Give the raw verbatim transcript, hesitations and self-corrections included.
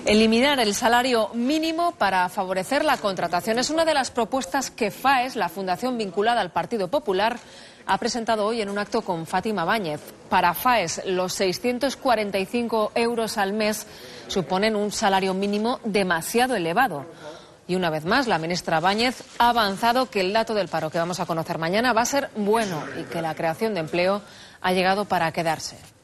Eliminar el salario mínimo para favorecer la contratación es una de las propuestas que FAES, la fundación vinculada al Partido Popular, ha presentado hoy en un acto con Fátima Báñez. Para FAES, los seiscientos cuarenta y cinco euros al mes suponen un salario mínimo demasiado elevado. Y una vez más, la ministra Báñez ha avanzado que el dato del paro que vamos a conocer mañana va a ser bueno y que la creación de empleo ha llegado para quedarse.